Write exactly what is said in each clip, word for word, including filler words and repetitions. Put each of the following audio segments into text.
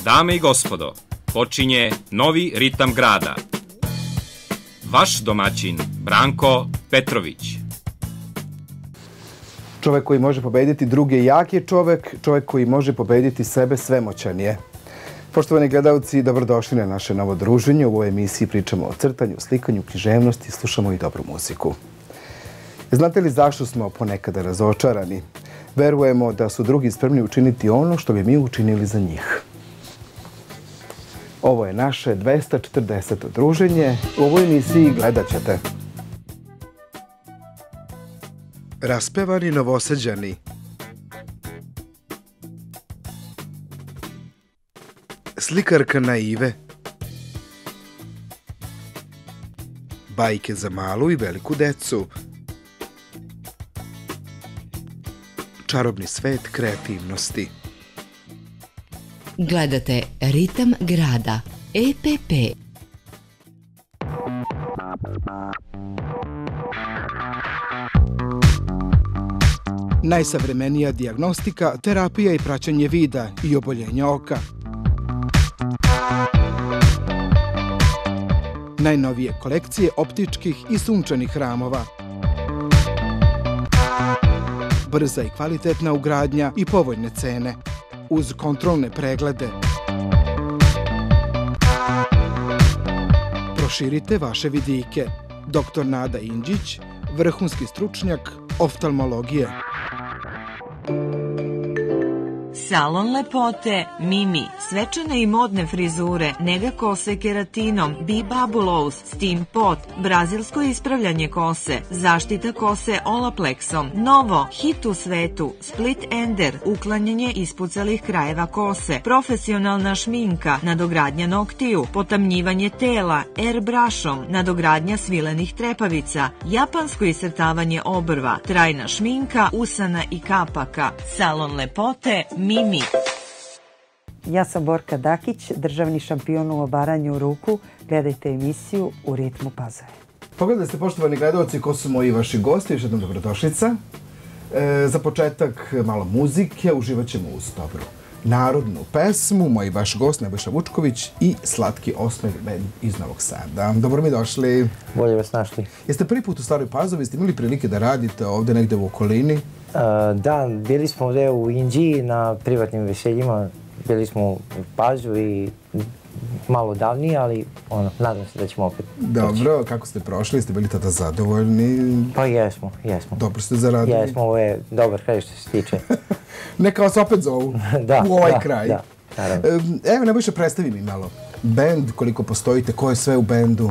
Dame i gospodo, počinje novi ritam grada. Vaš domaćin Branko Petrović. Čovek koji može pobediti druge jak je čovek, čovek koji može pobediti sebe svemoćan je. Poštovani gledalci, dobrodošli na naše novo druženje. U ovoj emisiji pričamo o crtanju, slikanju, književnosti, slušamo i dobru muziku. Znate li zašto smo ponekada razočarani? Verujemo da su drugi spremni učiniti ono što bi mi učinili za njih. Ovo je naše dvesta četrdeseto druženje. U ovoj emisiji gledat ćete. Raspevani Novosađani. Slikarka naive. Bajke za malu i veliku decu. Čarobni svet kreativnosti. Gledate Ritam grada, E P P. Najsavremenija dijagnostika, terapija i praćenje vida i oboljenja oka. Najnovije kolekcije optičkih i sunčanih ramova. Brza i kvalitetna ugradnja i povoljne cene, uz kontrolne preglede. Proširite vaše vidike. doktor Nada Indžić, vrhunski stručnjak oftalmologije. Salon lepote Mimi, svečane i modne frizure, nega kose keratinom, B-Bubulous, Steam Pot, brazilsko ispravljanje kose, zaštita kose Olaplexom, novo, hit u svetu, Split Ender, uklanjanje ispucalih krajeva kose, profesionalna šminka, nadogradnja noktiju, potamnjivanje tela, airbrushom, nadogradnja svilenih trepavica, japansko iscrtavanje obrva, trajna šminka, usana i kapaka, salon lepote Mimi. Mimi. Ja sam Borka Dakić, državni šampion u obaranju ruku. Gledajte emisiju U ritmu Pazove. Pogledajte ste, poštovani gledalci, ko su moji vaši gosti. Još jednom dobrodošlica. E, za početak malo muzike. Uživat ćemo uz dobru narodnu pesmu. Moj vaš gost Nebojša Vučković i Slatki osmeh bend iz Novog Sada. Dobro mi došli. Bolje vas našli. Jeste prvi put u Staroj Pazovi? Ste imali prilike da radite ovde negde u okolini? Uh, da, bili smo ovde u Inđiji na privatnim veseljima. Bili smo u Pazovi malo davnije, ali ono, nadam se da ćemo opet. Dobro, kako ste prošli? Ste bili tada zadovoljni? Pa jesmo, jesmo. Dobro ste zaradili? Jesmo, ovo je dobar kraj što se tiče. Neka vas opet zovu da, u ovaj da, kraj. Da, naravno. Evo, Nebojša, predstavi mi malo. Bend, koliko postojite, ko je sve u bendu?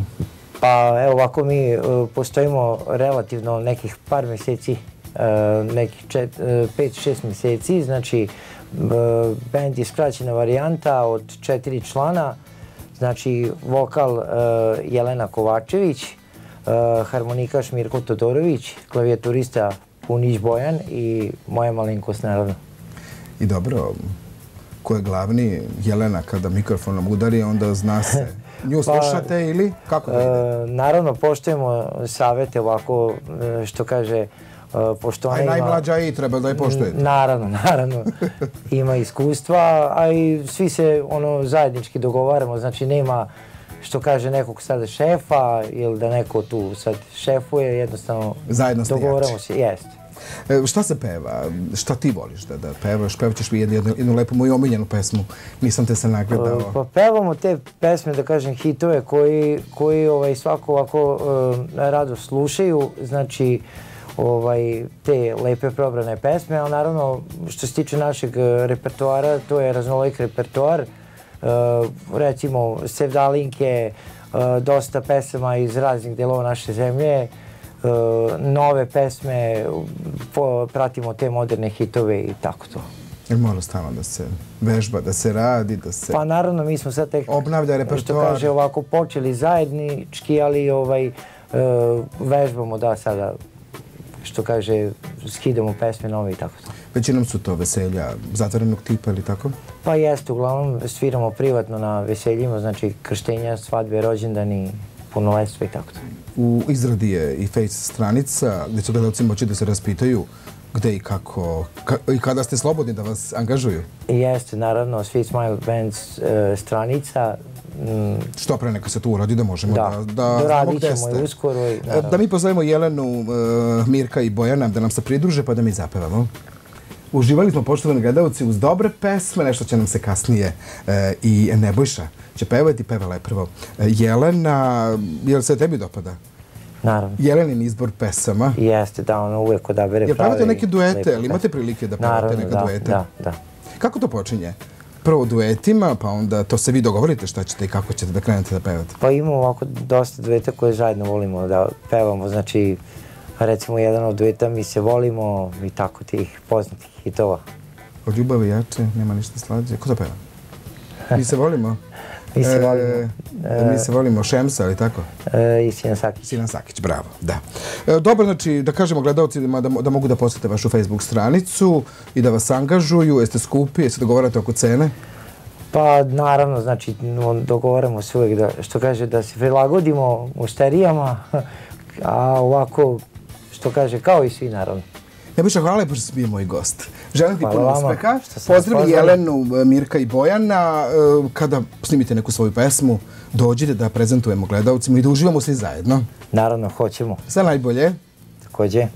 Pa evo ovako, mi uh, postojimo relativno nekih par meseci, uh, nekih pet šest meseci, znači uh, bend je skraćena varijanta od četiri člana, znači vokal uh, Jelena Kovačević, uh, harmonikaš Mirko Todorović, klavijaturista Punić Bojan i moja malenkost naravno. I dobro, ko je glavni? Jelena, kada mikrofonom udari, onda zna se. Nju slušate ili kako da ide? E, naravno, poštujemo savete ovako, što kaže, pošto ona ima... A najmlađa i treba da je poštujete. Naravno, naravno. Ima iskustva, a i svi se ono zajednički dogovaramo, znači nema, što kaže, nekog sada šefa ili da neko tu sad šefuje, jednostavno dogovaramo se. Jeste. E, šta se peva? Šta ti voliš da, da pevaš? Pevaćeš mi jednu, jednu, jednu lepu moju omiljenu pesmu. Nisam te se nagledao. Pa pevamo te pesme, da kažem, hitove koji, koji ovaj, svako ovako uh, rado slušaju. Znači, ovaj, te lepe probrane pesme, ali naravno što se tiče našeg repertoara, to je raznolik repertoar. Uh, recimo, sevdalinke, uh, dosta pesama iz raznih delova naše zemlje, uh, nove pesme, po, pratimo te moderne hitove i tako to. Jer mora stalno da se vežba, da se radi, da se... Pa naravno, mi smo sad tek, obnavlja repertoar. Što kaže, ovako počeli zajednički, ali ovaj, uh, vežbamo da sada, što kaže, skidamo pesme nove i tako to. Većinom su to veselja zatvorenog tipa ili tako? Pa jeste, uglavnom sviramo privatno na veseljima, znači krštenja, svadbe, rođendani, punoletstva i tako to. U izradi je i Face stranica gdje su gledalci moći da se raspitaju gde i kako, ka, i kada ste slobodni da vas angažuju? Jeste, naravno, Sweet Smile Bands uh, stranica. Mm, Što pre neka se to uradi da možemo da, da, da doradit ćemo i uskoro. I, da mi pozovemo Jelenu, uh, Mirka i Bojana da nam se pridruže pa da mi zapevamo. Uživali smo, poštovani gledalci, uz dobre pesme, nešto će nam se kasnije uh, i Nebojša će pevati, pevala je prvo uh, Jelena. Jel se tebi dopada? Naravno. Jelenin izbor pesama. Jeste, da, ono uvijek odabere prave. Jel pevate neke duete, ali imate pesme. prilike da pevate Naravno, neka da, duete? da, da. Kako to počinje? Prvo duetima, pa onda to se vi dogovorite šta ćete i kako ćete da krenete da pevate? Pa imamo ovako dosta dueta koje zajedno volimo da pevamo, znači recimo jedan od dueta Mi se volimo i tako tih poznatih hitova. Od ljubavi jače, nema ništa slađe. Ko to peva? Mi se volimo? Mi se volimo. E, mi se volimo Šemsa, ali tako? E, I Sinan Sakić. Sinan Sakić, bravo, da. E, dobro, znači, da kažemo gledalcima da, da mogu da posete vašu Facebook stranicu i da vas angažuju. Jeste skupi, jeste dogovarate oko cene? Pa naravno, znači dogovaramo se uvijek da, što kaže, da se prilagodimo mušterijama, a ovako, što kaže, kao i svi naravno. Nebojša, hvala lepo što si bio moj gost. Želim ti puno uspeha. Pozdrav Pozdravi Jelenu, Mirka i Bojana. Kada snimite neku svoju pesmu, dođite da prezentujemo gledalcima i da uživamo svi zajedno. Naravno, hoćemo. Sve najbolje. Takođe.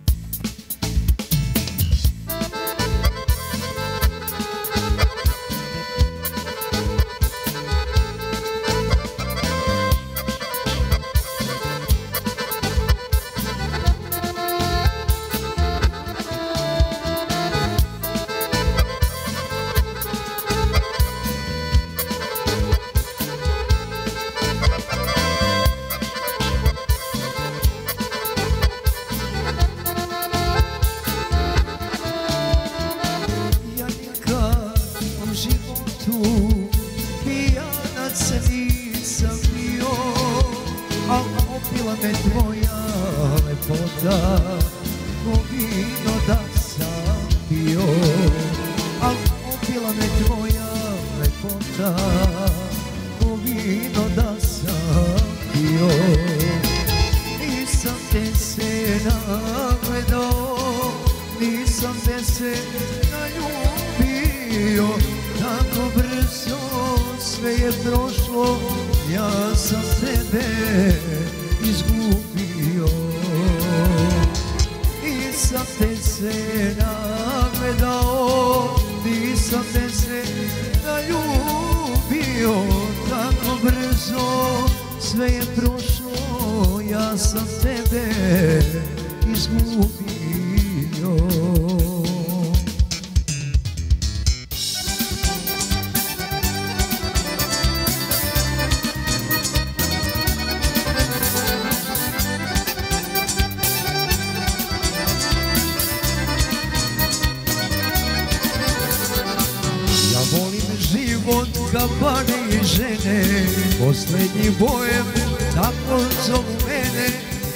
Poslednji bojem, tako zovu mene,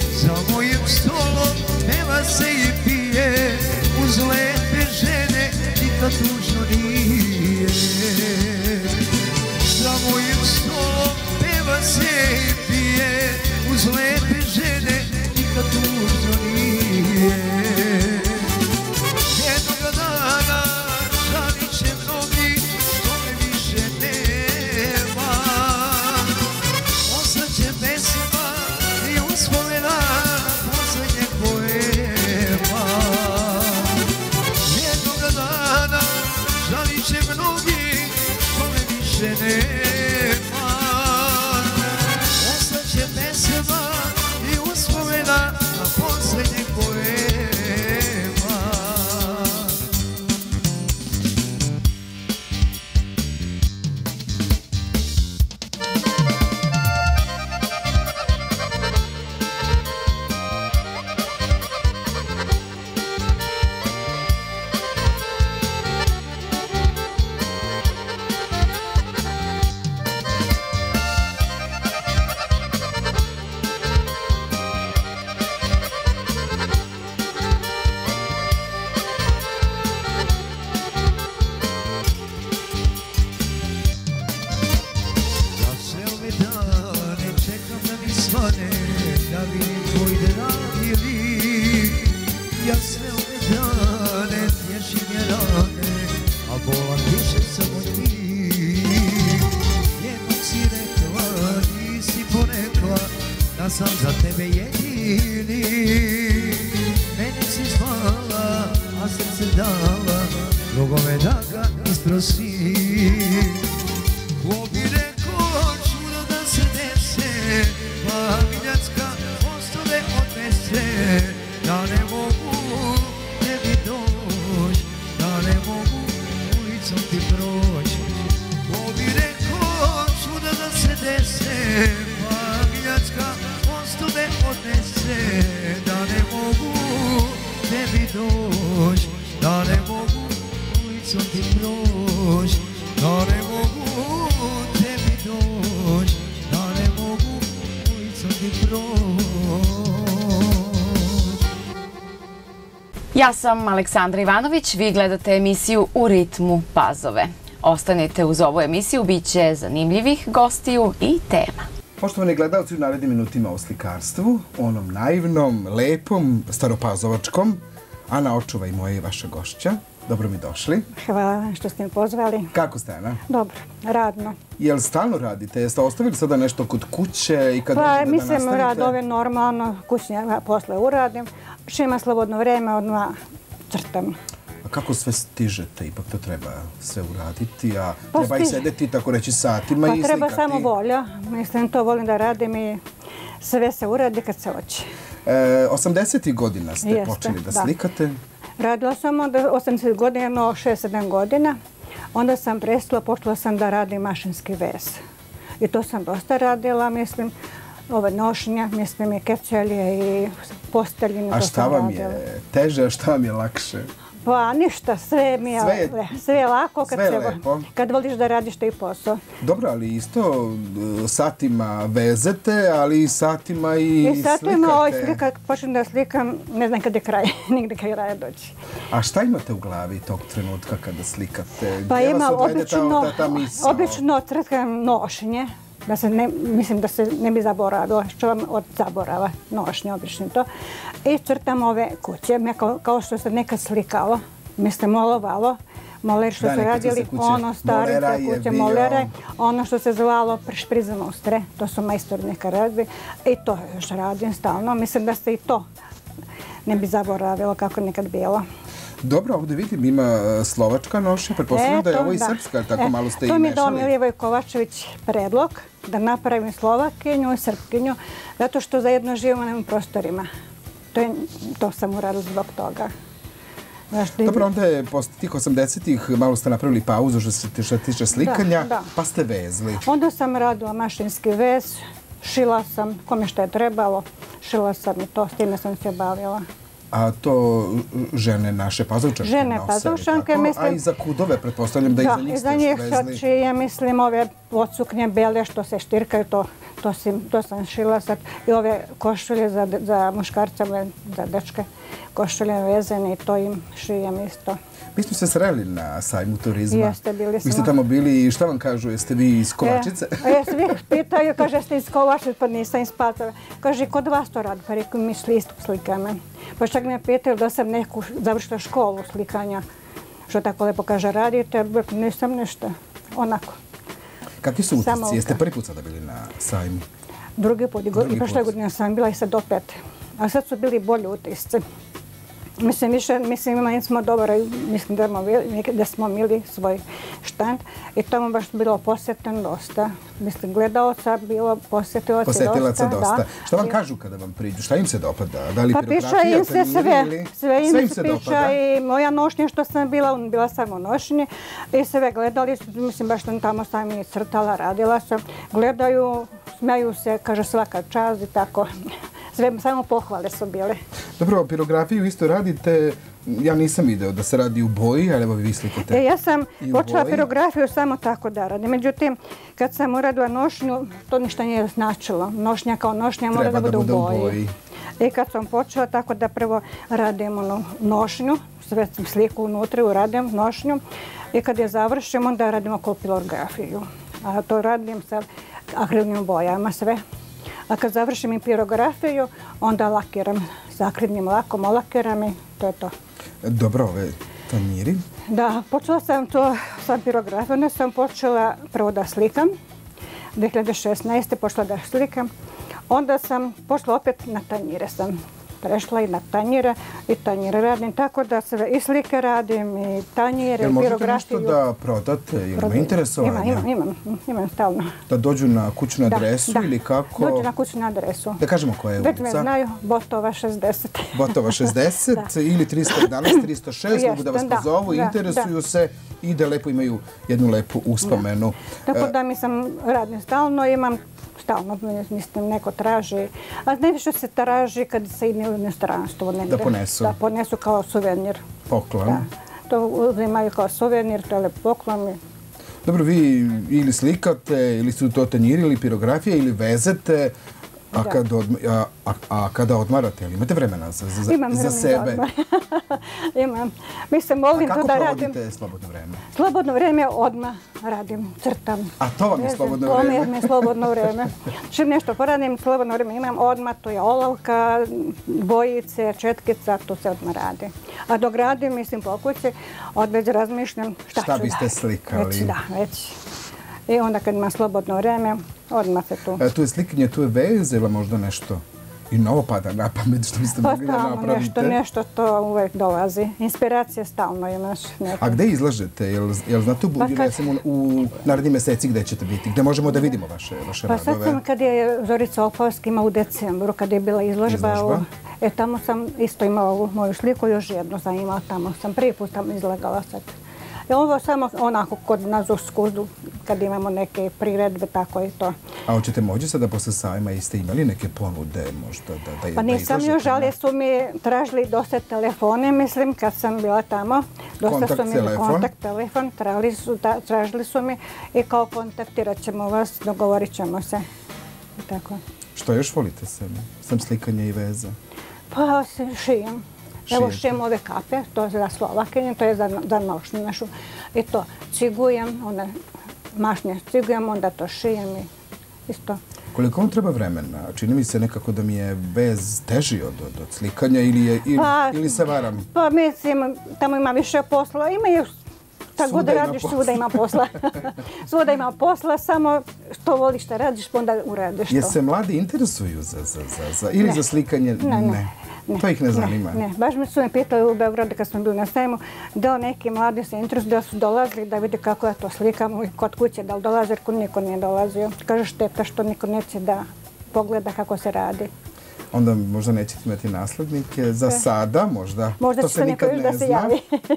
za mojim stolom peva se i pije, uz lepe žene nikad tužno nije. Za mojim stolom peva se i pije, uz lepe žene nikad tužno nije. Jednoga dana žalit će mnogi, što me više nema. Ostaće pesma i uspomena poslednjeg poema. Jednoga dana se dala, drugome da ga isprosi. Ko bi rekao čudo da se dese, pa miljacka ostove odnese, da ne mogu tebi doć, da ne mogu ulicom ti proć. Ko bi rekao čudo da se dese, pa miljacka ostove odnese, da ne mogu tebi doć, da ne mogu ulicom ti proć, da ne mogu tebi doć, da ne mogu ulicom ti proć. Ja sam Aleksandra Ivanović, vi gledate emisiju U ritmu Pazove. Ostanite uz ovu emisiju, bit će zanimljivih gostiju i tema. Poštovani gledalci, u narednim minutima o slikarstvu, onom naivnom, lepom, staropazovačkom, Ana Očuva i moja i vaša gošća. Dobro mi došli. Hvala vam što ste mi pozvali. Kako ste, Ana? Dobro, radno. Jel stalno radite? Jeste ostavili sada nešto kod kuće i kad Pa možete da mislim nastavite? rad ove normalno, kućnje posle uradim. Što ima slobodno vreme, odmah crtam. A kako sve stižete? Ipak to treba sve uraditi, a Pa treba i stiže. sedeti, tako reći, satima Pa i treba slikati. samo volja. Mislim, to volim da radim i sve se uradi kad se hoće. E, osamdesetih godina ste Jeste, počeli da, da. slikate. Radila sam onda osamdeset godina, no šest sedam godina. Onda sam prestala, počela sam da radim mašinski vez. I to sam dosta radila, mislim, ove nošnja, mislim i kefćelje i posteljine. A to šta sam vam radila. je teže, a šta vam je lakše? Pa ništa, sve mi je, Sve je- le- sve je lako kad, sve je se, lepo. kad voliš da radiš taj posao. Dobro, ali isto e, satima vezete, ali i satima i, I sad slikate. ima ovaj slika, počnem da slikam, ne znam kad je kraj, nigde kraja doći. A šta imate u glavi tog trenutka kada slikate? Pa Gdje vas imam odvede obično, ta, ta, ta misao? obično crtam nošnje, da se ne, mislim da se ne bi zaboravilo, što vam od zaborava nošnje, obično to. I crtam ove kuće, me kao, kao što se nekad slikalo, mislim molovalo, moler što Da, su nekad su se radili, kuće, ono starice moleraj je kuće, bio. moleraj, ono što se zvalo šprizmustre, to su majstori neka radili i to još radim stalno, mislim da se i to ne bi zaboravilo kako je nekad bilo. Dobro, ovdje vidim, ima e, slovačka nošnja, pretpostavljam da je ovo i srpska, tako E, malo ste i to mi je mešali. dao Milivoj Kovačević predlog da napravim Slovakinju i Srpkinju, zato što zajedno živimo na ovim prostorima. To, je, to sam uradila zbog toga. Znaš, da- Dobro, onda je posle tih osamdesetih malo ste napravili pauzu što se što se tiče slikanja, da. pa ste vezli. Onda sam radila mašinski vez, šila sam kome što je trebalo, šila sam i to, s time sam se bavila. A to žene naše pazovčanke Žene nose, pazovčanke, tako? mislim- A i za kudove, pretpostavljam da i za njih i ste za njih još sad vezli. šije, mislim, ove odsuknje bele što se štirkaju, to, to, si, to sam šila sad. I ove košulje za, za muškarca, ove za dečke, košulje vezane i to im šijem isto. Mi smo se sreli na sajmu turizma. Jeste, bili Vi ste smo. tamo bili i šta vam kažu, jeste vi iz Kovačice? E, e, svi pitaju, kaže, ste iz Kovačice, pa nisam iz Pacova. Kaže, kod vas to radi? Pa rekao, mi slistup slikame. Pa čak me pitaju da sam neku završila školu slikanja. Što tako lepo kaže, radite? Rekao, nisam ništa. Onako. Kakvi su Samo utisci? Jeste uka. prvi put sada bili na sajmu? Drugi put, i go- Drugi i prošle put. godine sam bila i sad opet. A sad su bili bolji utisci. Mislim, više, mislim, imali smo dobro, mislim da, smo bili, da smo imali svoj štand i tamo baš bilo posjetan dosta. Mislim, gledaoca bilo, posjetilaca dosta. Posjetilaca dosta. Da. Šta vam kažu kada vam priđu? Šta im se dopada? Da li Pa piša pirografija, im se tanjiri sve, ili- sve im sve im se se piša dopada? i moja nošnja što sam bila, bila sam u nošnji i sve gledali, su, mislim baš sam tamo sam i crtala, radila sam, gledaju, smeju se, kaže svaka čast i tako. Sve samo pohvale su bile. Dobro, pirografiju isto radite, ja nisam video da se radi u boji, ali evo vi slikate. E, ja sam i u počela boji. pirografiju samo tako da radim. Međutim, kad sam uradila nošnju, to ništa nije značilo. Nošnja kao nošnja mora Treba da da bude u bude u boji. boji. I kad sam počela tako da prvo radim onu nošnju, sve sam sliku unutra, uradim nošnju i kad je završim, onda radim oko pirografiju. A to radim sa akrilnim bojama sve. A kad završim i pirografiju, onda lakiram sa akrilnim lakom, olakiram i to je to. Dobro, ove tanjiri. Da, počela sam to sa pirografijom, onda sam počela prvo da slikam. dvije hiljade šesnaeste počela da slikam. Onda sam počela opet na tanjire sam prešla i na tanjire i tanjire radim, tako da sve i slike radim i tanjire, i pirografiju. Možete nešto da prodate ili ima interesovanja? Imam, imam, imam stalno. Da dođu na kućnu adresu ili kako? Dođu na kućnu adresu. Da kažemo koja je ulica? Već me znaju, Botova šezdeset. Botova šezdeset ili tristo jedanaest, tristo šest, mogu da vas pozovu, interesuju se i da lepo imaju jednu lepu uspomenu. Tako da mi sam radim stalno, imam stalno, mislim, neko traži, a najviše se traži kad se ide u inostranstvo. Da ponesu? Da ponesu kao suvenir. Poklon? To uzimaju kao suvenir, to je lep poklon. Dobro, vi ili slikate, ili su to tanjiri, ili pirografije, ili vezete, a, kad odma, a, a, a kada odmarate, ili imate vremena za, za, Imam za sebe? Imam. Mi se molim a to da radim. A kako provodite slobodno vreme? Slobodno vreme odmah radim, crtam. A to vam je slobodno vreme? To mi je slobodno vreme. Čim nešto poradim, slobodno vreme imam odmah, to je olovka, bojice, četkica, to se odmah radi. A dok radim, mislim po kući, odveć razmišljam šta, šta ću biste da. slikali? Već, da, već. I onda kad ima slobodno vreme, odmah se tu. E, tu je slikanje, tu je vez ili možda nešto i novo pada na pamet što biste pa mogli da napravite? Nešto, nešto to uvek dolazi. Inspiracije stalno imaš. Neko. A gde izlažete? Jel, jel znate u, pa kad... u, u narednim meseci gde ćete biti? Gde možemo da vidimo vaše, vaše pa radove? Pa sad sam kad je Zorica Opavska ima u decembru, kad je bila izložba. Izložba? U, e, tamo sam isto imala ovu moju sliku, još jednu sam imala tamo. Sam prvi put tamo izlagala sad. I ovo samo onako kod nas u Skudu, kad imamo neke priredbe, tako i to. A hoćete moći sada posle sajma i ste imali neke ponude možda da, da, pa nisam da još, ali su mi tražili dosta telefone, mislim, kad sam bila tamo. Dosta kontakt su mi telefon? Kontakt telefon, tražili su, da, tražili su mi i kao kontaktirat ćemo vas, dogovorit ćemo se. I tako. Što još volite sebe? Sam slikanje i veza? Pa se šijem. Evo šijem ove kape, to je za Slovakinje, to je za, za nošnju našu. I to cigujem, onda mašnje cigujem, onda to šijem i isto. Koliko vam treba vremena? Čini mi se nekako da mi je vez teži od, od, od slikanja ili, je, ili, pa, ili se varam? Pa mislim, tamo ima više posla, ima još tako god da radiš, svuda ima posla. Svuda ima posla, samo što voliš da radiš, pa onda uradiš to. Je se mladi interesuju za, za, za, za ili ne. za slikanje? Ne, ne. Ne, to ih ne zanima? Ne, ne. Baš mi su me pitali u Beogradu kad smo bili na sajmu da neki mladi se interesuju, da su dolazili da vide kako ja to slikam i kod kuće, da li dolaze, jer kod niko nije dolazio. Kaže šteta što niko neće da pogleda kako se radi. Onda možda nećete imati naslednike. Za sada možda. Možda to će se nikad ne da se javi.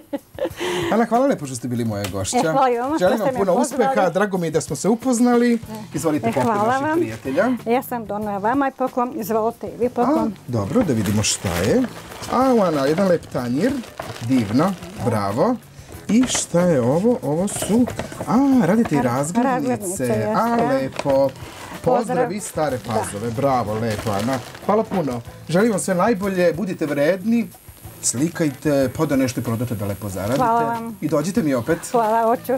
Ana, hvala lepo što ste bili moja gošća. E, hvala vam. Želim vam puno uspeha. Drago mi je da smo se upoznali. Izvolite e, poklon vaših vam. Prijatelja. Ja sam donela vama i poklon. Izvolite i vi poklon. A, dobro, da vidimo šta je. A, Ana, jedan lep tanjir. Divno. Bravo. I šta je ovo? Ovo su... A, radite i razglednice. A, lepo. Pozdrav iz Stare Pazove. Bravo, lepo, Ana. Hvala puno. Želim vam sve najbolje, budite vredni, slikajte, pa da nešto prodate da lepo zaradite. Hvala vam. I dođite mi opet. Hvala, hoću.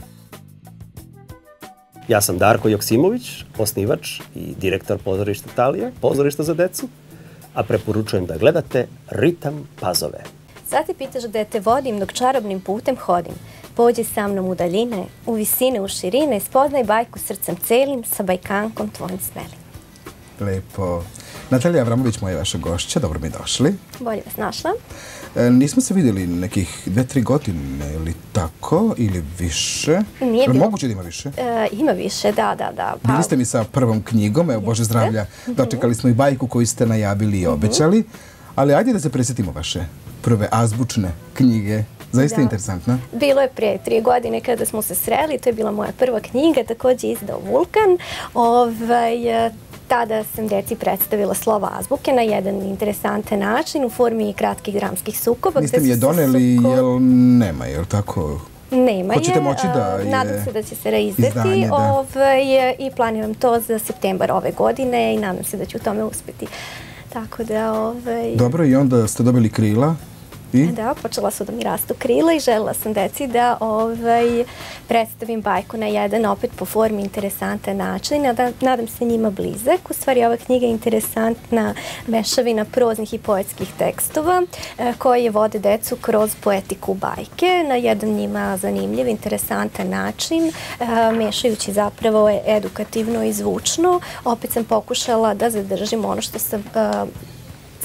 Ja sam Darko Joksimović, osnivač i direktor pozorišta Talija, pozorišta za decu, a preporučujem da gledate Ritam Pazove. Sad te pitaš gde te vodim dok čarobnim putem hodim. Pođi sa mnom u daljine, u visine, u širine, spoznaj bajku srcem celim sa bajkankom tvojim smelim. Lepo. Natalija Avramović, moja vaša gošća, dobro mi došli. Bolje vas našla. E, nismo se vidjeli nekih dve, tri godine ili tako, ili više. Nije bilo. Moguće da ima više? E, ima više, da, da, da. Pa... Bili ste mi sa prvom knjigom, evo Bože zdravlja, dočekali smo i bajku koju ste najavili i obećali, ali ajde da se presjetimo vaše prve azbučne knjige. Zaista interesantno. Bilo je prije tri godine kada smo se sreli, to je bila moja prva knjiga, također izdao Vulkan. Ovaj, tada sam deci predstavila slova azbuke na jedan interesantan način u formi kratkih dramskih sukoba. Niste mi je doneli, jel nema, jel tako? Nema je. Hoćete moći da je nadam se da će se reizdati ovaj, i planiram to za septembar ove godine i nadam se da ću u tome uspjeti. Tako da... Ovaj... Dobro, i onda ste dobili krila? I? Da, počela su da mi rastu krila i željela sam deci da ovaj, predstavim bajku na jedan opet po formi interesantan način. Nadam, nadam se njima blizak. U stvari ova knjiga je interesantna mešavina proznih i poetskih tekstova eh, koje vode decu kroz poetiku bajke na jedan njima zanimljiv, interesantan način, eh, mešajući zapravo edukativno i zvučno. Opet sam pokušala da zadržim ono što sam eh,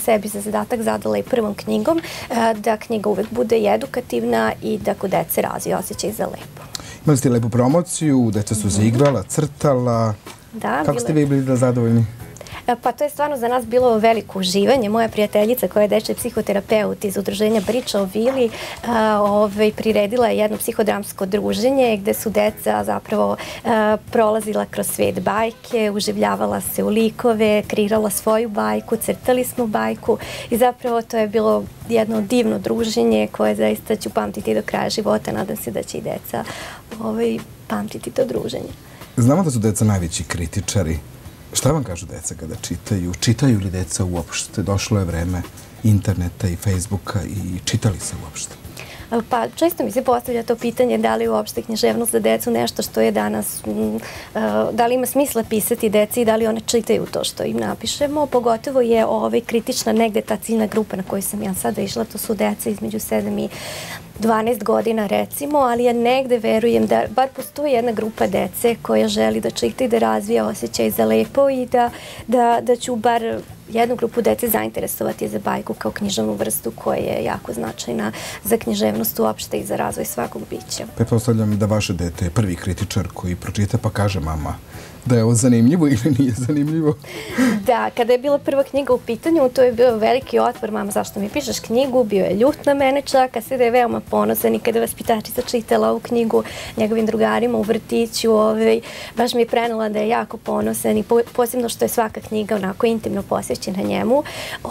sebi za zadatak zadala i prvom knjigom da knjiga uvek bude i edukativna i da kod dece razvije osjećaj za lepo. Imali ste lepu promociju, deca su se igrala, crtala. Da, kako ste vi bili zadovoljni? Pa to je stvarno za nas bilo veliko uživanje. Moja prijateljica koja je dečji psihoterapeut iz udruženja Priča o Vili priredila je jedno psihodramsko druženje gde su deca zapravo prolazila kroz svet bajke, uživljavala se u likove, kreirala svoju bajku, crtali smo bajku i zapravo to je bilo jedno divno druženje koje zaista ću pamtiti do kraja života. Nadam se da će i deca pamtiti to druženje. Znamo da su deca najveći kritičari. Šta vam kažu deca kada čitaju? Čitaju li deca uopšte? Došlo je vreme interneta i Facebooka i čitali se uopšte? Pa često mi se postavlja to pitanje da li uopšte književnost za decu nešto što je danas, da li ima smisla pisati deci i da li one čitaju to što im napišemo. Pogotovo je kritična negde ta ciljna grupa na koju sam ja sada išla, to su deca između sedam i dvanaest godina recimo, ali ja negde verujem da bar postoji jedna grupa dece koja želi da čita i da razvija osjećaj za lepo i da ću bar jednu grupu dece zainteresovati za bajku kao književnu vrstu koja je jako značajna za književnost uopšte i za razvoj svakog bića. Pretpostavljam da vaše dete je prvi kritičar koji pročita pa kaže mama da je ovo zanimljivo ili nije zanimljivo. Da, kada je bila prva knjiga u pitanju, to je bio veliki otpor. Mama, zašto mi pišeš knjigu? Bio je ljut na mene čak, a sada je veoma ponosan i kada je vaspitačica čitala ovu knjigu njegovim drugarima u vrtiću, baš mi je prenela da je jako ponosan i posebno što je svaka knjiga onako intimno posvećena njemu.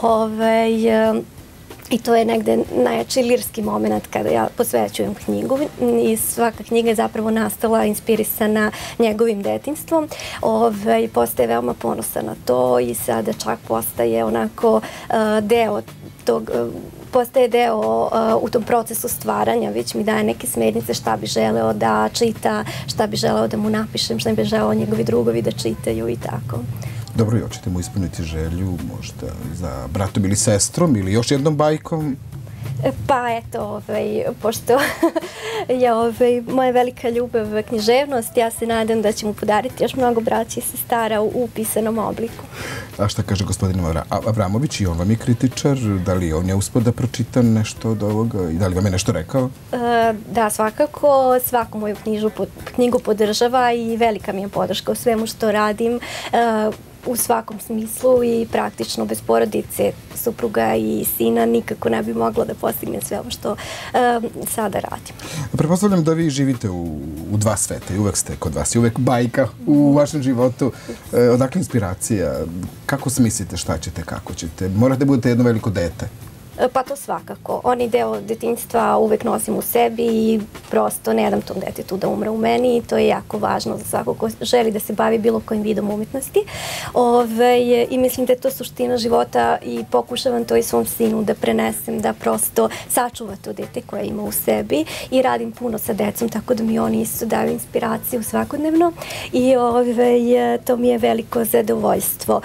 I to je negde najjači lirski moment kada ja posvećujem knjigu i svaka knjiga je zapravo nastala inspirisana njegovim detinjstvom. Postaje veoma ponosan na to i sada čak postaje onako deo tog, postaje deo u tom procesu stvaranja, već mi daje neke smernice šta bi želeo da čita, šta bi želeo da mu napišem, šta bi želeo njegovi drugovi da čitaju i tako. Dobro, i hoćete mu ispuniti želju možda za bratom ili sestrom ili još jednom bajkom? Pa eto, pošto je moja velika ljubav književnost, ja se nadam da će mu podariti još mnogo braća i sestara u pisanom obliku. A šta kaže gospodin Avramović, i on vam je kritičar? Da li on je uspio da pročita nešto od ovoga i da li vam je nešto rekao? Da, svakako, svaku moju knjigu podržava i velika mi je podrška u svemu što radim, u svakom smislu i praktično bez porodice, supruga i sina nikako ne bi mogla da postignem sve ovo što sada radim. Pretpostavljam da vi živite u dva sveta i uvek ste kod vas i uvek bajka u vašem životu. Odakle inspiracija? Kako smislite šta ćete, kako ćete? Morate da budete jedno veliko dete. Pa to svakako. Onaj deo detinjstva uvek nosim u sebi i prosto ne dam tom detetu da umre u meni i to je jako važno za svakog ko želi da se bavi bilo kojim vidom umetnosti. I mislim da je to suština života i pokušavam to i svom sinu da prenesem, da prosto sačuva to dete koje ima u sebi i radim puno sa decom, tako da mi oni isto daju inspiraciju svakodnevno i to mi je veliko zadovoljstvo.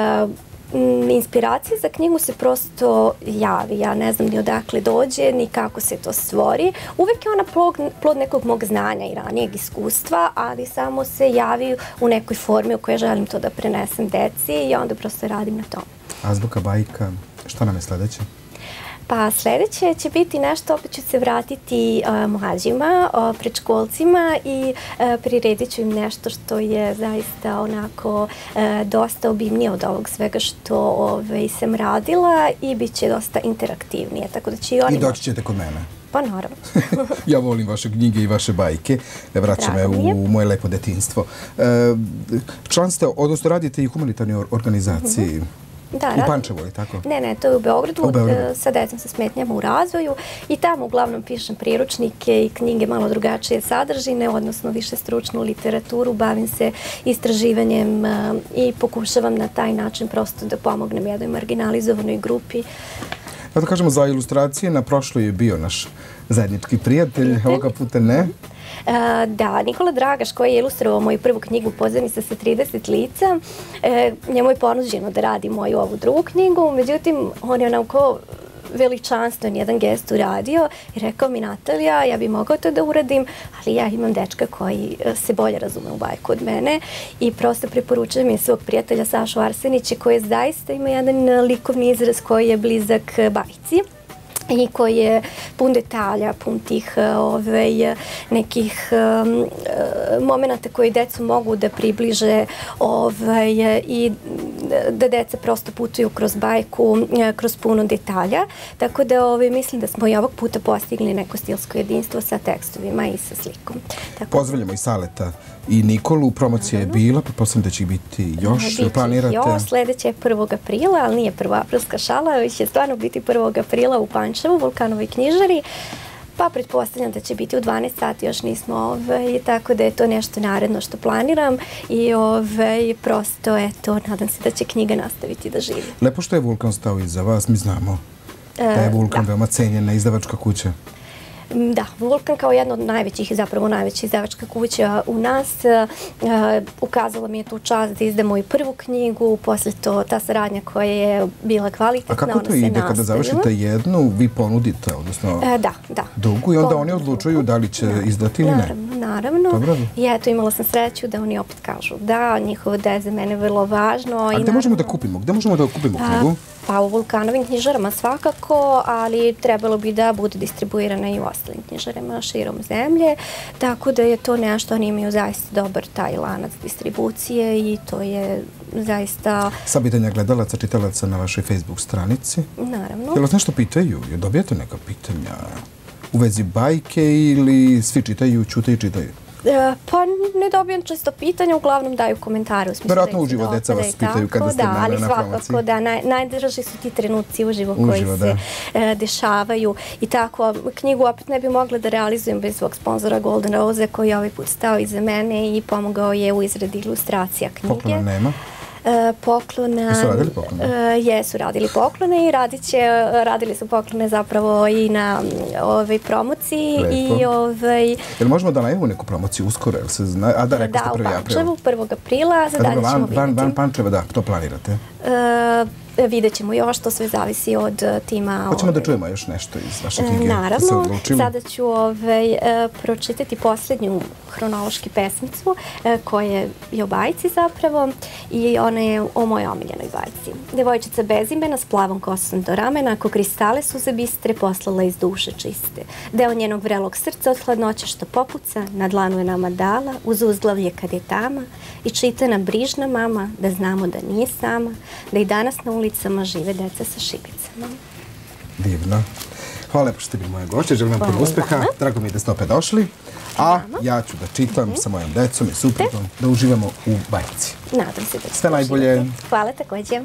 Inspiracija za knjigu se prosto javi. Ja ne znam ni odakle dođe, ni kako se to stvori. Uvek je ona plod nekog mog znanja i ranijeg iskustva, ali samo se javi u nekoj formi u kojoj želim to da prenesem deci i onda prosto radim na tome. Azbuka, bajka, šta nam je sledeće? Pa sledeće će biti nešto, opet ću se vratiti mlađima, predškolcima i priredit ću im nešto što je zaista onako dosta obimnije od ovog svega što sam radila i bit će dosta interaktivnije. I doći ćete kod mene? Pa naravno. Ja volim vaše knjige i vaše bajke. Vraća me u moje lepo detinjstvo. Član ste, odnosno radite i u humanitarnoj organizaciji. U Pančevu, je li tako? Ne, ne, to je u Beogradu, sa decom sa smetnjama u razvoju i tamo uglavnom pišem priručnike i knjige malo drugačije sadržine, odnosno više stručnu literaturu, bavim se istraživanjem i pokušavam na taj način prosto da pomognem jednoj marginalizovanoj grupi. Da kažemo, za ilustracije na prošloj je bio naš zajednički prijatelj, ovoga puta ne. Da, Nikola Dragaš koji je ilustrovao moju prvu knjigu Pozornica sa trideset lica, njemu je ponuđeno da radi moju ovu drugu knjigu, međutim on je onako veličanstven jedan gest uradio i rekao mi, Natalija, ja bi mogao to da uradim, ali ja imam dečka koji se bolje razume u bajku od mene i prosto preporučujem je svog prijatelja Sašu Arsenića koji zaista ima jedan likovni izraz koji je blizak bajci i koji je pun detalja, pun tih ovaj, nekih um, momenta koji decu mogu da približe ovaj, i da deca prosto putuju kroz bajku, kroz puno detalja. Tako da ovaj, mislim da smo i ovog puta postigli neko stilsko jedinstvo sa tekstovima i sa slikom. Tako... Pozdravljamo i Saleta i Nikolu. Promocija je bila, pretpostavljam da će biti još. Biće planirate? Još, sledeće je prvog aprila, ali nije prvoaprilska šala, već će stvarno biti prvog aprila u Pančevu, Vulkanovoj knjižari. Pa pretpostavljam da će biti u dvanaest sati, još nismo, ovaj, tako da je to nešto naredno što planiram i ovaj, prosto, eto, nadam se da će knjiga nastaviti da živi. Lepo što je Vulkan stao iza vas, mi znamo da je Vulkan veoma cenjena izdavačka kuća. Da, Vulkan kao jedna od najvećih i zapravo najveća izdavačka kuća u nas ukazala mi je tu čast da izdamo i prvu knjigu, posle to ta saradnja koja je bila kvalitetna, ona se nastavila. A kako to ide kada završite jednu, vi ponudite, odnosno drugu i onda oni odlučuju da li će izdati ili ne? Naravno, naravno. I eto, imala sam sreću da oni opet kažu da, njihovo da je za mene vrlo važno. A gde možemo da kupimo? Gde možemo da kupimo knjigu? Pa u Vulkanovim knjižarama svakako, ali trebalo bi da bude distribuirana i u ostalim knjižarama širom zemlje, tako da je to nešto, oni imaju zaista dobar taj lanac distribucije i to je zaista... Sa pitanja gledalaca, čitalaca na vašoj Facebook stranici. Naravno. Jel vas nešto pitaju? Jel dobijete neka pitanja u vezi bajke ili svi čitaju, čute i čitaju? Pa ne dobijem često pitanja, uglavnom daju komentare. Verovatno uživo deca vas pitaju kada ste na promociji. Da, ali svakako da, najdraži su ti trenuci uživo koji se dešavaju i tako. Knjigu opet ne bi mogla da realizujem bez svog sponzora Golden Rose koji je ovaj put stao iza mene i pomogao je u izradi ilustracija knjige. Poklona nema? Poklona... Jesu radili poklone? Jesu radili poklone i radili su poklone zapravo i na promociji. Jel možemo da najavimo neku promociju uskoro? A da, rekli ste prvi april. Da, u Pančevu, prvog aprila. Van Pančeva, da, to planirate? Vidjet ćemo još, to sve zavisi od tima... Hoćemo da čujemo još nešto iz vaše knjige? Naravno, sada ću pročitati posljednju hronološki pesmicu koja je o bajci zapravo i ona je o mojoj omiljenoj bajci. Devojčica bez imena s plavom kosom do ramena, ko kristale suze bistre poslala iz duše čiste. Deo njenog vrelog srca od hladnoće što popuca, na dlanu je nama dala, uz uzglavlje kad je tama i čita nam brižna mama da znamo da nije sama, da i danas na ulicama žive deca sa šibicama. Divno. Hvala lepo što ste bili moje gošće, želim vam puno uspeha, drago mi je da ste opet došli, a ja ću da čitam sa mojom decom i suprugom, da uživamo u bajci. Nadam se da ćete. Sve najbolje. Hvala takođe.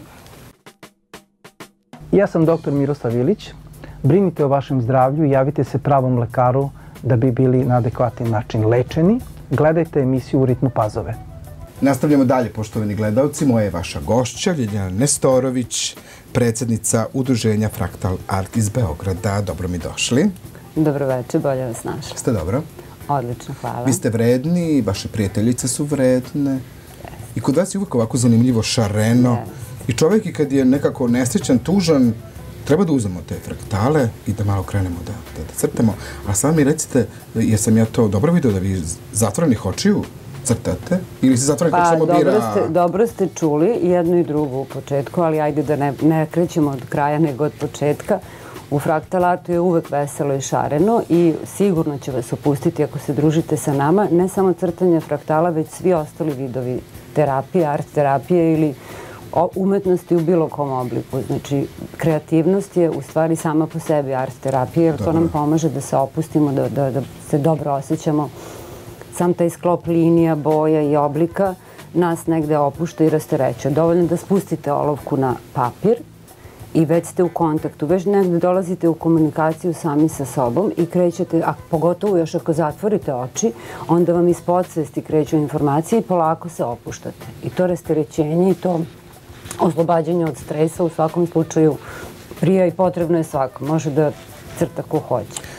Ja sam doktor Miroslav Ilić. Brinite o vašem zdravlju i javite se pravom lekaru da bi bili na adekvatan način lečeni. Gledajte emisiju U ritmu pazove. Nastavljamo dalje, poštovani gledalci. Moja je vaša gošća, Ljiljana Nestorović, predsjednica Udruženja Fraktal Art iz Beograda. Dobro mi došli. Dobro večer, bolje vas našli. Ste dobro? Odlično, hvala. Vi ste vredni, vaše prijateljice su vredne. I kod vas je uvijek ovako zanimljivo, šareno. I čovjek i kad je nekako nesrećan, tužan, treba da uzmemo te fraktale i da malo krenemo da crtamo. A sad mi recite, jesam ja to dobro vidio da vi zatvorenih očiju crtate? Ili se zatvorenih očiju samo bira... Dobro ste čuli jednu i drugu u početku, ali ajde da ne krećemo od kraja nego od početka. U Fraktal Artu je uvek veselo i šareno i sigurno će vas opustiti ako se družite sa nama. Ne samo crtanje fraktala, već svi ostali vidovi terapije, art terapije ili umetnosti u bilo kom obliku. Znači, kreativnost je u stvari sama po sebi art terapija, jer to nam pomaže da se opustimo, da se dobro osjećamo. Sam taj sklop linija, boja i oblika nas negde opušta i rasterećuje. Dovoljno da spustite olovku na papir i već ste u kontaktu, već negde dolazite u komunikaciju sami sa sobom i krećete, a pogotovo još ako zatvorite oči, onda vam iz podsvesti kreću informacije i polako se opuštate. I to rasterećenje i to oslobađanje od stresa u svakom slučaju prija i potrebno je svako. Može da crta ko hoće.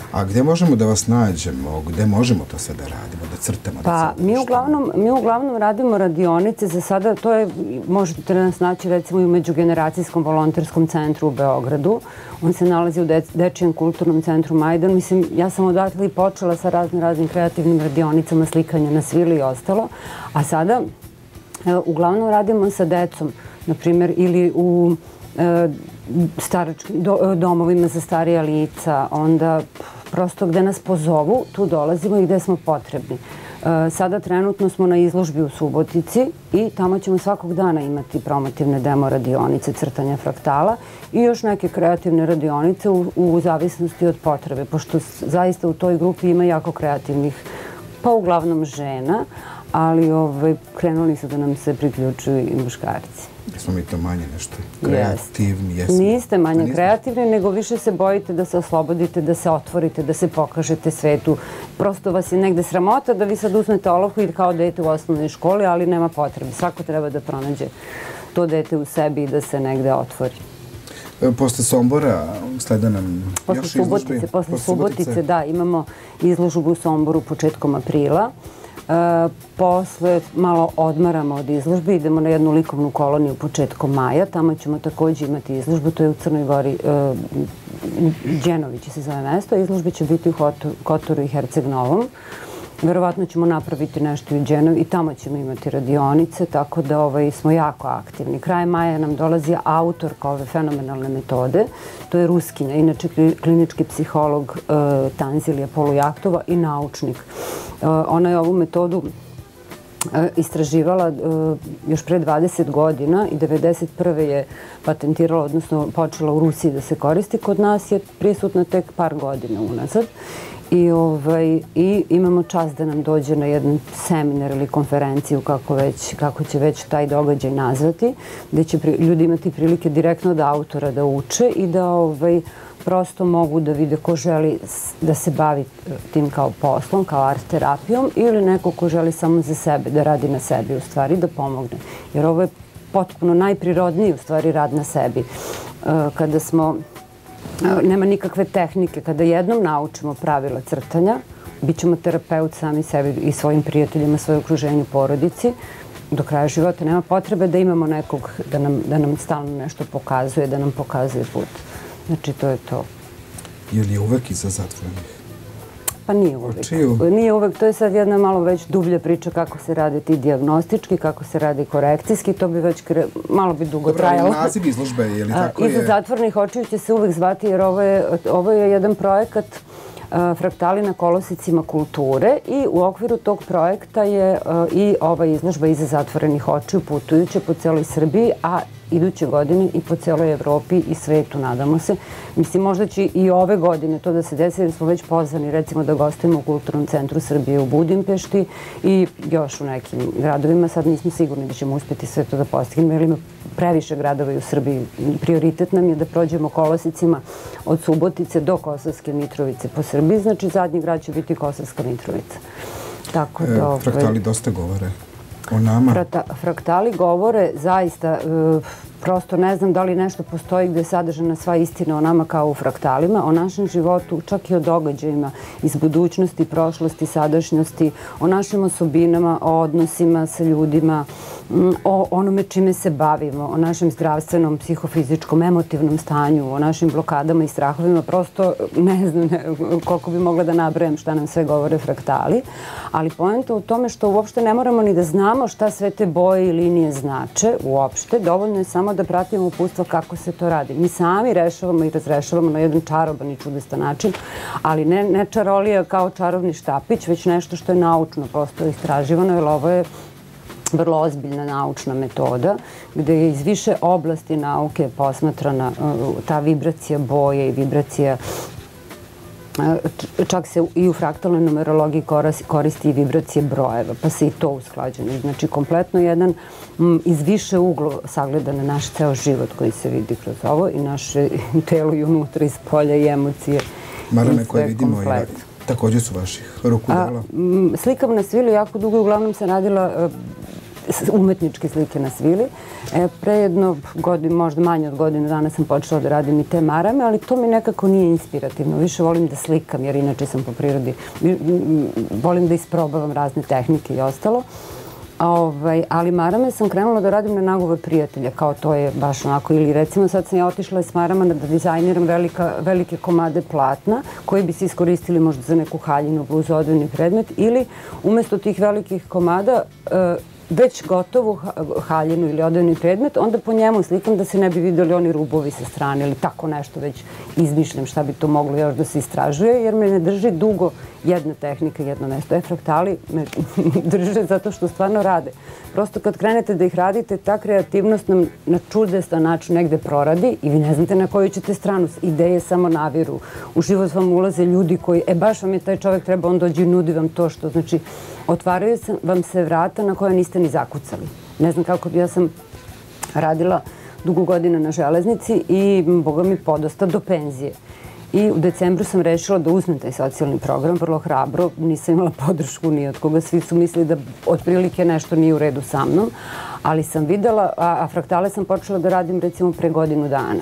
A gde možemo da vas nađemo? Gde možemo to sve da radimo, da crtamo? Pa mi uglavnom, mi uglavnom radimo radionice. Za sada to je, možete nas naći recimo i u Međugeneracijskom volonterskom centru u Beogradu. On se nalazi u Dečijem kulturnom centru Majdan. Mislim, ja sam odatle i počela sa raznim raznim kreativnim radionicama, slikanja na svili i ostalo. A sada uglavnom radimo sa decom, na primjer, ili u domovima za starija lica, onda prosto gde nas pozovu, tu dolazimo i gde smo potrebni. Sada trenutno smo na izložbi u Subotici i tamo ćemo svakog dana imati promotivne demo radionice crtanja fraktala i još neke kreativne radionice u zavisnosti od potrebe, pošto zaista u toj grupi ima jako kreativnih, pa uglavnom žena, ali krenuli su da nam se priključuju i muškarci. Smo mi to manje nešto kreativni, jesmo? Niste manje kreativni, nego više se bojite da se oslobodite, da se otvorite, da se pokažete svetu. Prosto vas je negde sramota da vi sad uzmete olovku i kao dete u osnovnoj školi, ali nema potrebe. Svako treba da pronađe to dete u sebi i da se negde otvori. Posle Sombora sleda nam još izložbi? Posle Subotice, da, imamo izložbu u Somboru početkom aprila. Posle malo odmaramo od izložbe, idemo na jednu likovnu koloniju početkom maja, tamo ćemo također imati izložbu, to je u Crnoj Gori, Đenovići se zove mesto, izložbe će biti u Kotoru i Herceg Novom. Verovatno ćemo napraviti nešto i u Đenovi i tamo ćemo imati radionice, tako da smo jako aktivni. Krajem maja nam dolazi autorka ove fenomenalne metode, to je Ruskinja, inače klinički psiholog Tanzilija Polujaktova i naučnik. Ona je ovu metodu istraživala još pre dvadeset godina i devedeset prve je patentirala, odnosno počela u Rusiji da se koristi. Kod nas je prisutna tek par godina unazad. I imamo čast da nam dođe na jedan seminar ili konferenciju, kako će već taj događaj nazvati, gde će ljudi imati prilike direktno od autora da uče i da prosto mogu da vide ko želi da se bavi tim kao poslom, kao art terapijom, ili neko ko želi samo za sebe, da radi na sebi u stvari, da pomogne. Jer ovo je potpuno najprirodniji u stvari rad na sebi. Kada smo, nema nikakve tehnike, kada jednom naučimo pravila crtanja, bit ćemo terapeut sami sebi i svojim prijateljima, svoje okruženju, porodici, do kraja života. Nema potrebe da imamo nekog da nam stalno nešto pokazuje, da nam pokazuje put. Znači, to je to. Je li uvek iza zatvorenih? Pa nije uvek. Nije uvek. To je sad jedna malo već dublja priča kako se rade ti dijagnostički, kako se radi korekcijski. To bi već malo bi dugo trajalo. Dobro, naziv izložbe, je li tako je? Iza zatvorenih očiju će se uvek zvati, jer ovo je jedan projekat Fraktali na kolosicima kulture i u okviru tog projekta je i ova izložba Iza zatvorenih očiju, putujuća po celoj Srbiji, a iduće godine i po celoj Evropi i svetu, nadamo se. Mislim, možda će i ove godine to da se desi, jer smo već pozvani, recimo, da gostujemo u Kulturnom centru Srbije u Budimpešti i još u nekim gradovima. Sad nismo sigurni da ćemo uspjeti sve to da postignemo, jer ima previše gradova u Srbiji. Prioritet nam je da prođemo kolosicima od Subotice do Kosovske Mitrovice po Srbiji. Znači, zadnji grad će biti Kosovska Mitrovica. Fraktali dosta govore o nama. Fraktali govore zaista, prosto ne znam da li nešto postoji gde je sadržana sva istina o nama kao u fraktalima, o našem životu, čak i o događajima iz budućnosti, prošlosti, sadašnjosti, o našim osobinama, o odnosima sa ljudima, o onome čime se bavimo, o našem zdravstvenom, psihofizičkom, emotivnom stanju, o našim blokadama i strahovima. Prosto ne znam koliko bi mogla da nabrajam šta nam sve govore fraktali, ali poenta u tome što uopšte ne moramo ni da znamo šta sve te boje i linije znače uopšte, dovoljno je samo da pratimo uputstva kako se to radi. Mi sami rešavamo i razrešavamo na jedan čaroban i čudestan način, ali ne čarolija kao čarobni štapić, već nešto što je naučno prosto istraživano, jer ovo je vrlo ozbiljna naučna metoda, gde je iz više oblasti nauke posmatrana ta vibracija boje i vibracija, čak se i u fraktalnoj numerologiji koristi i vibracije brojeva, pa se i to usklađeno. Znači, kompletno jedan iz više ugla sagleda na naš ceo život koji se vidi kroz ovo i naše telo i unutra, iz polja i emocije. Marame koje vidimo također su vaših ruku dela. Slikam na svili jako dugo i uglavnom sam radila umetničke slike na svili. E, pre jedno godinu, možda manje od godinu dana sam počela da radim i te marame, ali to mi nekako nije inspirativno. Više volim da slikam, jer inače sam po prirodi, volim da isprobavam razne tehnike i ostalo. Ovaj, ali marame sam krenula da radim na nagovor prijatelja, kao to je baš onako, ili recimo sad sam ja otišla s marama da dizajniram velika, velike komade platna koji bi se iskoristili možda za neku haljinu, bluzu, odevni predmet, ili umesto tih velikih komada e, već gotovu haljinu ili odevni predmet, onda po njemu slikam da se ne bi videli oni rubovi sa strane ili tako nešto, već izmišljam šta bi to moglo još da se istražuje, jer me ne drži dugo jedna tehnika, jedno mesto. E-fraktali me drže zato što stvarno rade. Prosto kad krenete da ih radite, ta kreativnost nam na čudestan način negde proradi i vi ne znate na koju ćete stranu. Ideje samo naviru. U život vam ulaze ljudi koji, e baš vam je taj čovjek treba, on dođe i nudi vam to što, znači, otvaraju vam se vrata na koje niste ni zakucali. Ne znam kako, ja sam radila dugo godina na železnici i, boga mi, podosta do penzije. I u decembru sam rešila da uzmem taj socijalni program, vrlo hrabro, nisam imala podršku ni od koga, svi su mislili da otprilike nešto nije u redu sa mnom, ali sam videla, a, a fraktale sam počela da radim recimo pre godinu dana.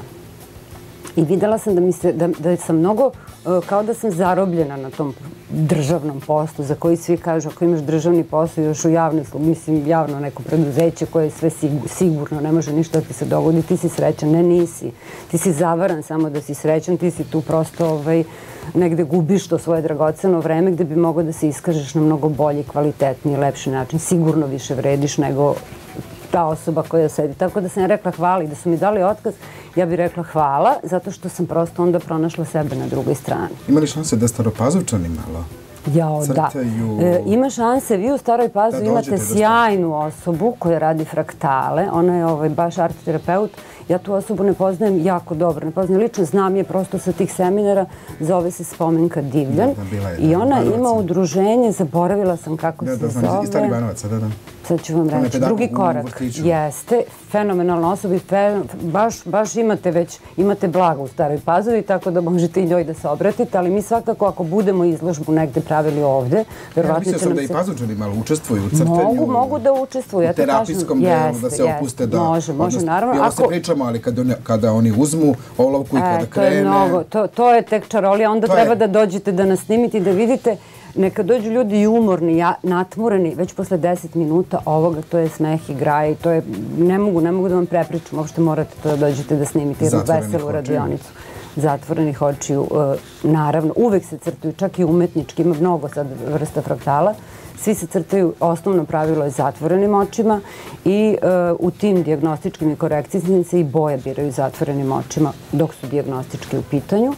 I videla sam da, mi se, da, da sam mnogo, kao da sam zarobljena na tom državnom poslu, za koji svi kažu ako imaš državni posao još u javnoj službi, mislim javno neko preduzeće koje je sve sigurno, ne može ništa da ti se dogodi, ti si srećan. Ne, nisi. Ti si zavaran samo da si srećan, ti si tu prosto ovaj, negde gubiš to svoje dragoceno vreme gde bi mogao da se iskažeš na mnogo bolji, kvalitetniji, lepši način. Sigurno više vrediš nego ta osoba koja sedi. Tako da sam ja rekla hvala i da su mi dali otkaz, ja bih rekla hvala, zato što sam prosto onda pronašla sebe na drugoj strani. Ima li šanse da Staropazovčani malo Jao, da. E, ima šanse. Vi u Staroj Pazovi imate sjajnu osobu koja radi fraktale. Ona je ovaj, baš art terapeut. Ja tu osobu ne poznajem jako dobro. Ne poznajem lično, znam je prosto sa tih seminara. Zove se Spomenka Divljan. I ona ima udruženje, zaboravila sam kako se zove. Iz Stari Banovaca, da, da. Sad ću vam reći. Drugi korak. Jeste. Fenomenalna osoba i baš, baš imate već, imate blago u Staroj Pazovi, tako da možete i njoj da se obratite, ali mi svakako ako budemo izložbu negde pravili ovde, verovatno će nam se... Mislio sam da i Pazovčani malo učestvuju u crtanju. Mogu, mogu da učestvuju. U terapijskom delu, da se opuste da... Može, može, naravno. I ovo se pričamo, ali kada oni uzmu olovku i kada krene... To je mnogo, to je tek čarolija, onda treba da dođete da nas snimite i da vidite. Neka dođu ljudi i umorni, natmureni, već posle deset minuta ovoga, to je smeh i graj, to je, ne mogu, ne mogu da vam prepričam, uopšte morate to da dođete da snimite jednu veselu radionicu. Zatvorenih očiju, naravno, uvek se crtaju, čak i umetnički, ima mnogo sad vrsta fraktala, svi se crtaju, osnovno pravilo je zatvorenim očima i u tim dijagnostičkim i korekcijskim se i boje biraju zatvorenim očima dok su dijagnostički u pitanju.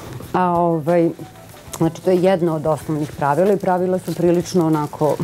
A ovaj... Znači, to je jedno od osnovnih pravila i pravila su prilično onako,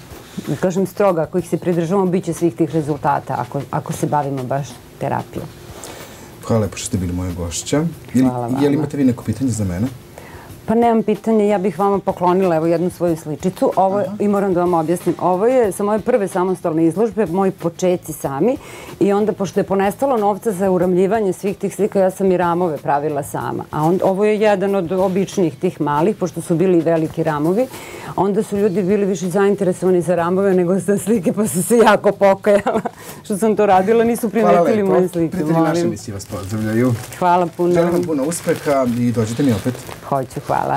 da kažem, stroga. Ako ih se pridržavamo, bit će svih tih rezultata ako, ako se bavimo baš terapijom. Hvala lepo što ste bili moja gošća. Hvala vama. Je li imate vi neko pitanje za mene? Pa nemam pitanje, ja bih vama poklonila evo jednu svoju sličicu. Ovo, i moram da vam objasnim, ovo je sa moje prve samostalne izložbe, moji početci sami. I onda, pošto je ponestalo novca za uramljivanje svih tih slika, ja sam i ramove pravila sama. A on, ovo je jedan od običnijih tih malih, pošto su bili i veliki ramovi. Onda su ljudi bili više zainteresovani za ramove nego za slike, pa su se jako pokajala što sam to radila. Nisu primetili moje slike. Prijatelji naše emisije vas pozdravljaju. Hvala puno. Želim vam puno uspeha i dođite mi opet. Hoću, hvala.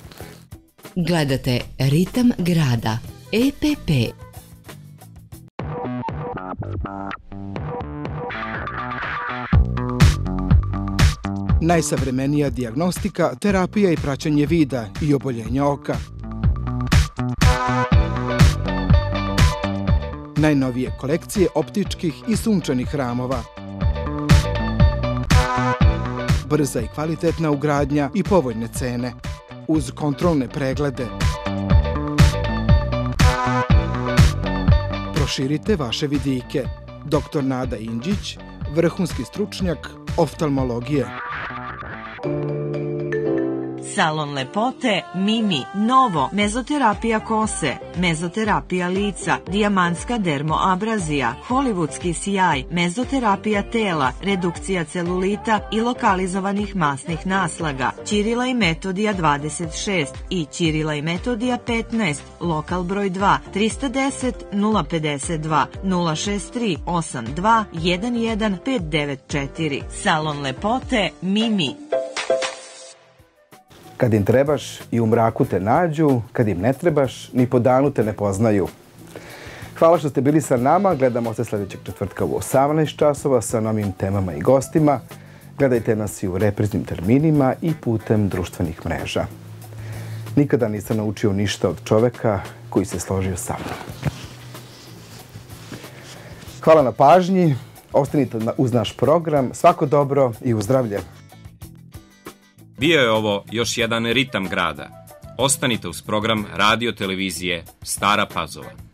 Gledate Ritam grada, E P P. Najsavremenija dijagnostika, terapija i praćenje vida i oboljenja oka. Najnovije kolekcije optičkih i sunčanih ramova. Brza i kvalitetna ugradnja i povoljne cene. Uz kontrolne preglede. Proširite vaše vidike. doktor Nada Indžić, vrhunski stručnjak oftalmologije. Salon lepote Mimi. Novo, mezoterapija kose, mezoterapija lica, dijamantska dermoabrazija, hollywoodski sjaj, mezoterapija tela, redukcija celulita i lokalizovanih masnih naslaga, Ćirila i Metodija dvadeset šest i Ćirila i Metodija petnaest, lokal broj dva, tristo deset nula pedeset dva nula šest tri osam dva jedan jedan pet devet četiri. Salon lepote Mimi. Kad im trebaš i u mraku te nađu, kad im ne trebaš, ni po danu te ne poznaju. Hvala što ste bili sa nama, gledamo se sljedećeg četvrtka u osamnaest časova sa novim temama i gostima. Gledajte nas i u repriznim terminima i putem društvenih mreža. Nikada nisam naučio ništa od čoveka koji se složio sa mnom. Hvala na pažnji, ostanite uz naš program, svako dobro i uzdravlje. Bio je ovo još jedan Ritam grada. Ostanite uz program radio televizije Stara Pazova.